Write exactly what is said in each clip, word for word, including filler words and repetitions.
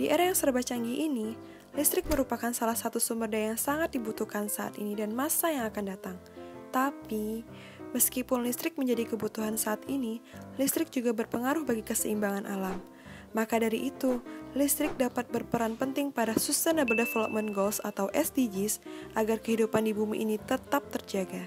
Di era yang serba canggih ini, listrik merupakan salah satu sumber daya yang sangat dibutuhkan saat ini dan masa yang akan datang. Tapi, meskipun listrik menjadi kebutuhan saat ini, listrik juga berpengaruh bagi keseimbangan alam. Maka dari itu, listrik dapat berperan penting pada Sustainable Development Goals atau S D Gs agar kehidupan di bumi ini tetap terjaga.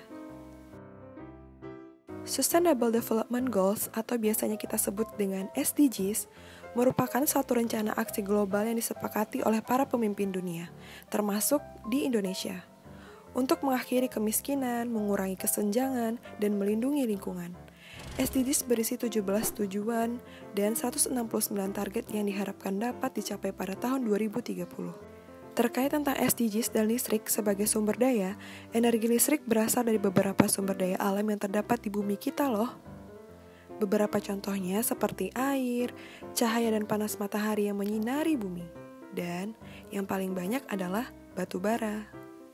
Sustainable Development Goals atau biasanya kita sebut dengan S D Gs merupakan suatu rencana aksi global yang disepakati oleh para pemimpin dunia, termasuk di Indonesia, untuk mengakhiri kemiskinan, mengurangi kesenjangan, dan melindungi lingkungan. S D Gs berisi tujuh belas tujuan dan seratus enam puluh sembilan target yang diharapkan dapat dicapai pada tahun dua ribu tiga puluh. Terkait tentang S D Gs dan listrik sebagai sumber daya, energi listrik berasal dari beberapa sumber daya alam yang terdapat di bumi kita loh. Beberapa contohnya seperti air, cahaya dan panas matahari yang menyinari bumi. Dan yang paling banyak adalah batu bara.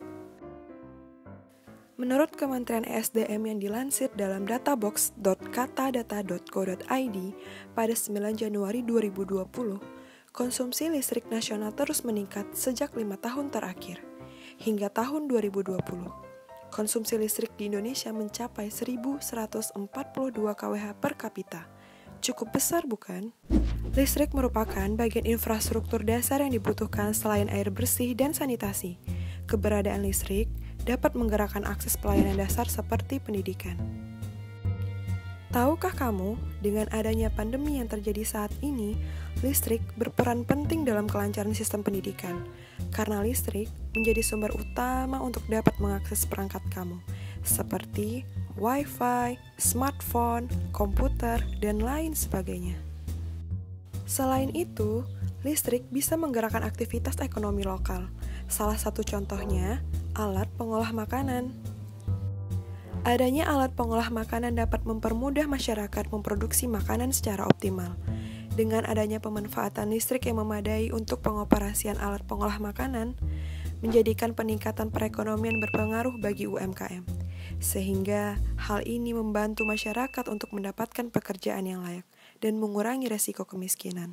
Menurut Kementerian E S D M yang dilansir dalam databox dot katadata dot co dot i d pada sembilan Januari dua ribu dua puluh, konsumsi listrik nasional terus meningkat sejak lima tahun terakhir. Hingga tahun dua ribu dua puluh, konsumsi listrik di Indonesia mencapai seribu seratus empat puluh dua kilowatt per kapita. Cukup besar bukan? Listrik merupakan bagian infrastruktur dasar yang dibutuhkan selain air bersih dan sanitasi. Keberadaan listrik dapat menggerakkan akses pelayanan dasar seperti pendidikan. Tahukah kamu, dengan adanya pandemi yang terjadi saat ini, listrik berperan penting dalam kelancaran sistem pendidikan, karena listrik menjadi sumber utama untuk dapat mengakses perangkat kamu, seperti Wi-Fi, smartphone, komputer, dan lain sebagainya. Selain itu, listrik bisa menggerakkan aktivitas ekonomi lokal. Salah satu contohnya, alat pengolah makanan. Adanya alat pengolah makanan dapat mempermudah masyarakat memproduksi makanan secara optimal. Dengan adanya pemanfaatan listrik yang memadai untuk pengoperasian alat pengolah makanan, menjadikan peningkatan perekonomian berpengaruh bagi U M K M. Sehingga hal ini membantu masyarakat untuk mendapatkan pekerjaan yang layak dan mengurangi resiko kemiskinan.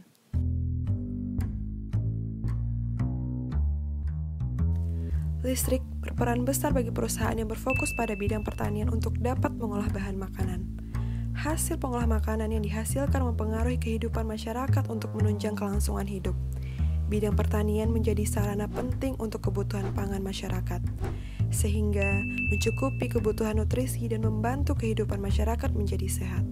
Listrik berperan besar bagi perusahaan yang berfokus pada bidang pertanian untuk dapat mengolah bahan makanan. Hasil pengolah makanan yang dihasilkan mempengaruhi kehidupan masyarakat untuk menunjang kelangsungan hidup. Bidang pertanian menjadi sarana penting untuk kebutuhan pangan masyarakat, sehingga mencukupi kebutuhan nutrisi dan membantu kehidupan masyarakat menjadi sehat.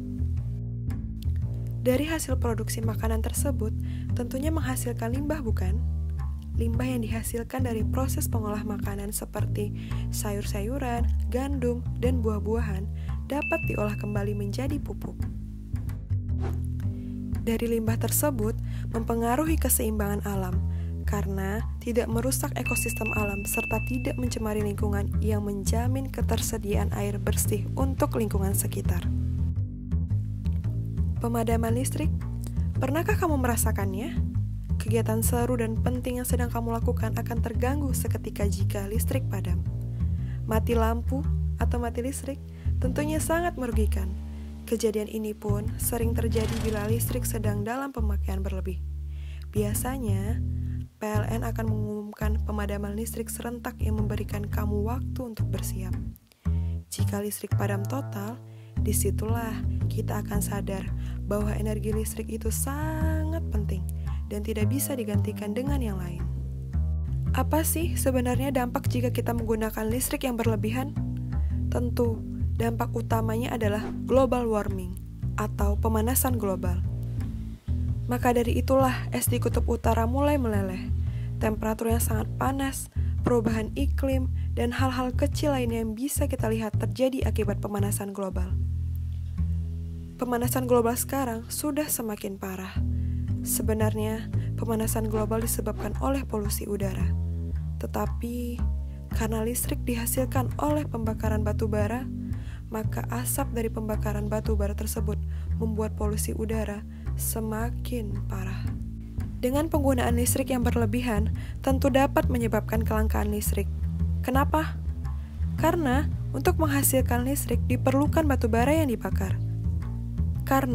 Dari hasil produksi makanan tersebut, tentunya menghasilkan limbah bukan? Limbah yang dihasilkan dari proses pengolah makanan seperti sayur-sayuran, gandum, dan buah-buahan dapat diolah kembali menjadi pupuk. Dari limbah tersebut mempengaruhi keseimbangan alam karena tidak merusak ekosistem alam serta tidak mencemari lingkungan yang menjamin ketersediaan air bersih untuk lingkungan sekitar. Pemadaman listrik, pernahkah kamu merasakannya? Kegiatan seru dan penting yang sedang kamu lakukan akan terganggu seketika jika listrik padam. Mati lampu atau mati listrik tentunya sangat merugikan. Kejadian ini pun sering terjadi bila listrik sedang dalam pemakaian berlebih. Biasanya, P L N akan mengumumkan pemadaman listrik serentak yang memberikan kamu waktu untuk bersiap. Jika listrik padam total, disitulah kita akan sadar bahwa energi listrik itu sangat penting dan tidak bisa digantikan dengan yang lain. Apa sih sebenarnya dampak jika kita menggunakan listrik yang berlebihan? Tentu, dampak utamanya adalah global warming atau pemanasan global. Maka dari itulah es di kutub utara mulai meleleh. Temperatur yang sangat panas, perubahan iklim, dan hal-hal kecil lainnya yang bisa kita lihat terjadi akibat pemanasan global. Pemanasan global sekarang sudah semakin parah. Sebenarnya, pemanasan global disebabkan oleh polusi udara. Tetapi, karena listrik dihasilkan oleh pembakaran batu bara, maka asap dari pembakaran batu bara tersebut membuat polusi udara semakin parah. Dengan penggunaan listrik yang berlebihan, tentu dapat menyebabkan kelangkaan listrik. Kenapa? Karena untuk menghasilkan listrik diperlukan batu bara yang dibakar. Karena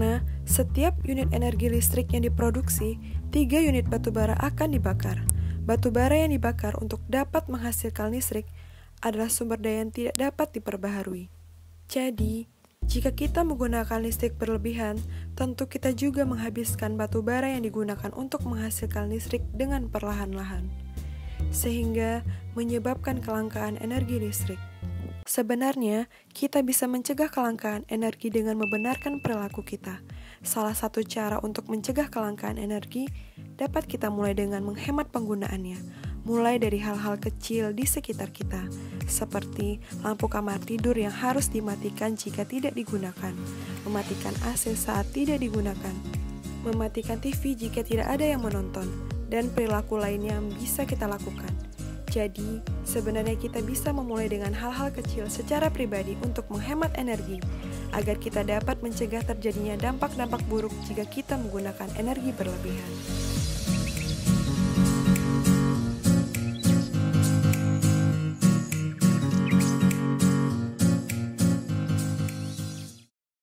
Setiap unit energi listrik yang diproduksi, tiga unit batubara akan dibakar. Batubara yang dibakar untuk dapat menghasilkan listrik adalah sumber daya yang tidak dapat diperbaharui. Jadi, jika kita menggunakan listrik berlebihan, tentu kita juga menghabiskan batubara yang digunakan untuk menghasilkan listrik dengan perlahan-lahan, sehingga menyebabkan kelangkaan energi listrik. Sebenarnya, kita bisa mencegah kelangkaan energi dengan membenarkan perilaku kita. Salah satu cara untuk mencegah kelangkaan energi dapat kita mulai dengan menghemat penggunaannya, mulai dari hal-hal kecil di sekitar kita, seperti lampu kamar tidur yang harus dimatikan jika tidak digunakan, mematikan A C saat tidak digunakan, mematikan T V jika tidak ada yang menonton, dan perilaku lainnya yang bisa kita lakukan. Jadi, sebenarnya kita bisa memulai dengan hal-hal kecil secara pribadi untuk menghemat energi, agar kita dapat mencegah terjadinya dampak-dampak buruk jika kita menggunakan energi berlebihan.